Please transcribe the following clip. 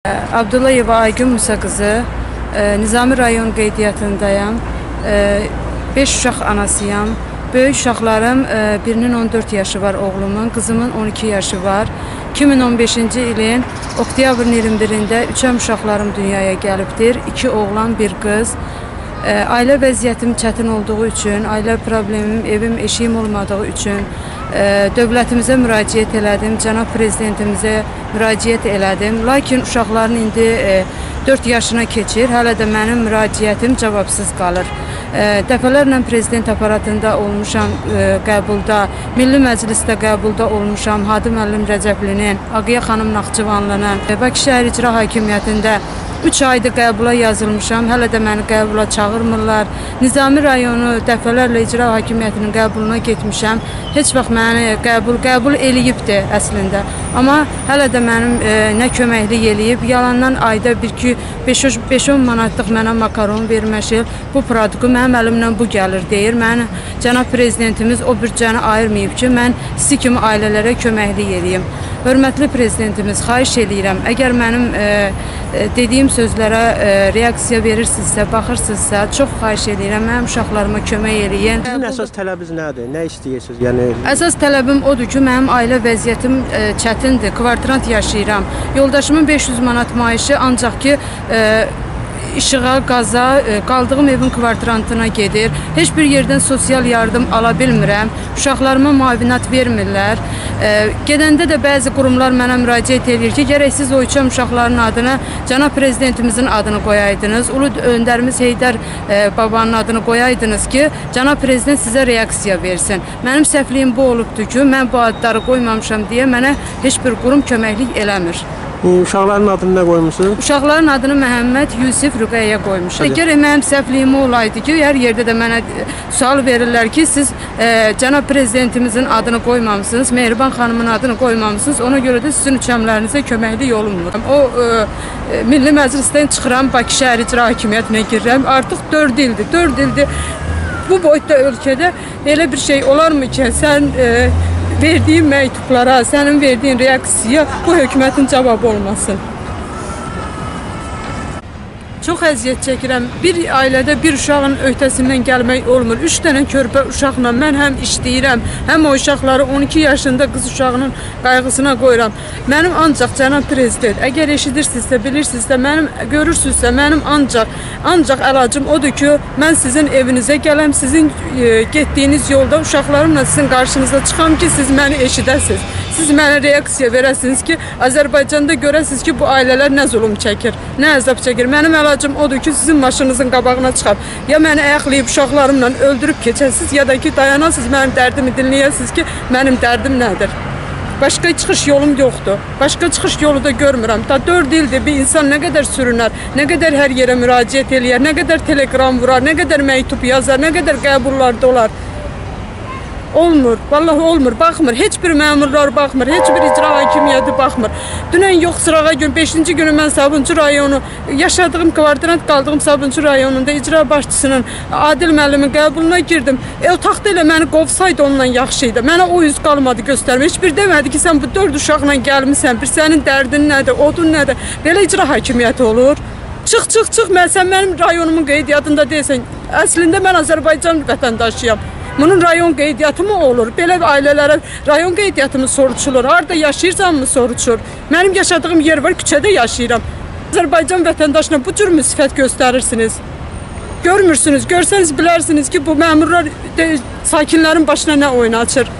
Abdullayeva Aygün Musa qızı, Nizami rayon qeydiyyatındayam, 5 uşaq anasıyam. Böyük uşaqlarım, birinin 14 yaşı var oğlumun, qızımın 12 yaşı var. 2015-ci ilin oktyabrın 21-də 3 uşaqlarım dünyaya gəlibdir. 2 oğlan, 1 qız. Ailə vəziyyətim çətin olduğu üçün, ailə problemim, evim, eşiyim olmadığı üçün dövlətimizə müraciət elədim, cənab prezidentimizə müraciət elədim. Lakin uşaqların indi 4 yaşına keçir, hələ də mənim müraciətim cavabsız qalır. Dəfələrlə prezident aparatında olmuşam, qəbulda, Milli Məclisdə qəbulda olmuşam, Hadi müəllim Rəcəblinin, Aqiyə xanım Naxçıvanlının, Bakı şəhər icra hakimiyyətində 3 aydır qəbula yazılmışam, hələ də məni qəbula çağırmırlar. Nizami rayonu dəfələrlə icra hakimiyyətinin qəbuluna getmişəm. Heç vaxt məni qəbul eləyibdi əslində. Amma hələ də mənim nə köməklik eləyib, yalandan ayda 5-10 manatlıq mənə makaron verməşil, bu produku mənim əlimdən bu gəlir deyir. Mənə cənab prezidentimiz o büdcəni ayırmayıb ki, mən sizi kimi ailələrə köməklik eləyim. Hörmətli prezidentimiz, xahiş eləyirəm, əgər mənim dediyim sözlərə reaksiya verirsinizsə, baxırsınızsa, çox xahiş eləyirəm, mənim uşaqlarıma kömək eləyin. Sizin əsas tələbiniz nədir? Nə istəyirsiniz? Yəni əsas tələbim odur ki, mənim ailə vəziyyətim çətindir, kvartirant yaşayıram. Yoldaşımın 500 manat maaşı ancaq ki, işığa, qaza, qaldığım evin kvartirantına gedir. Heç bir yerdən sosial yardım ala bilmirəm. Uşaqlarıma müavinət vermirlər. Gedəndə də bəzi qurumlar mənə müraciət edir ki, gərək siz o üçəm uşaqların adına cənab prezidentimizin adını qoyaydınız, ulu öndərimiz Heydər babanın adını qoyaydınız ki, cənab prezident sizə reaksiya versin. Mənim səhvliyim bu olubdur ki, mən bu adları qoymamışam deyə mənə heç bir qurum köməklik eləmir. Uşaqların adını nə qoymusunuz? Uşaqların adını Məhəmməd Yusif Rüqəyə qoymuşam. Gərək mənim səhvliyim olaydı ki, hər yerdə də mənə sual verirlər ki, siz cənab prezidentimizin adını qoymamışsınız, Mehriban xanımın adını qoymamışsınız, ona görə də sizin üçəmlərinizə köməklik olunmur. O Milli Məclisdən çıxıram, Bakı şəhər icra hakimiyyətinə girirəm, artıq 4 ildir, 4 ildir bu boyda ölkədə elə bir şey olarmı ki, sən verdiyin məktublara, sənin verdiyin reaksiya bu hökumətin cavabı olmasın. Çox əziyyət çəkirəm. Bir ailədə bir uşağın öhdəsindən gəlmək olmur. 3 dənə körpə uşaqla mən həm işləyirəm, həm o uşaqları 12 yaşında qız uşağının qayğısına qoyuram. Mənim ancaq cənab prezident, əgər eşidirsinizsə, bilirsinizsə, görürsünüzsə, mənim ancaq əlacım odur ki, mən sizin evinizə gələm, sizin getdiyiniz yolda uşaqlarımla sizin qarşınıza çıxam ki, siz məni eşidəsiniz. Siz mənə reaksiya verəsiniz ki, Azərbaycanda görəsiniz ki, bu ailələr nə zulüm çəkir, nə əzab çəkir. Mənim əlacım odur ki, sizin maşınınızın qabağına çıxar. Ya məni ayaqlayıb uşaqlarımla öldürüb keçəsiniz, ya da ki, dayanasınız, mənim dərdimi dinləyəsiniz ki, mənim dərdim nədir. Başqa çıxış yolum yoxdur. Başqa çıxış yolu da görmürəm. Ta 4 ildir bir insan nə qədər sürünər, nə qədər hər yerə müraciət eləyər, nə qədər telegram vurar, nə qədər məktub yazar, nə qədər qəbullarda olar. Olmur, vallahi olmur, baxmır, heç bir məmurlar baxmır, heç bir icra hakimiyyəti baxmır. Dünən yox sırağa gün, 5-ci günü mən Sabunçu rayonu, yaşadığım kvartirant qaldığım Sabunçu rayonunda icra başçısının Adil müəllimin qəbuluna girdim. O taxta ilə məni qovsaydı ondan yaxşıydı. Mənə o yüz qalmadı göstərmə. Heç bir demədi ki, sən bu 4 uşaqla gəlmisən, bir sənin dərdin nədir, odun nədir? Belə icra hakimiyyəti olur. Çıx, sən mənim rayonumun qeydiyyatında deyilsən. Əslində mən Azərbaycan vətəndaşıyam. Bunun rayon qeydiyyatı mı olur? Belə ailələrə rayon qeydiyyatı mı soruşulur? Harada yaşayırsan mı soruşur? Mənim yaşadığım yer var, küçədə yaşayıram. Azərbaycan vətəndaşına bu cür müsifət göstərirsiniz. Görmürsünüz, görsəniz bilərsiniz ki, bu məmurlar sakinlərin başına nə oyun açır.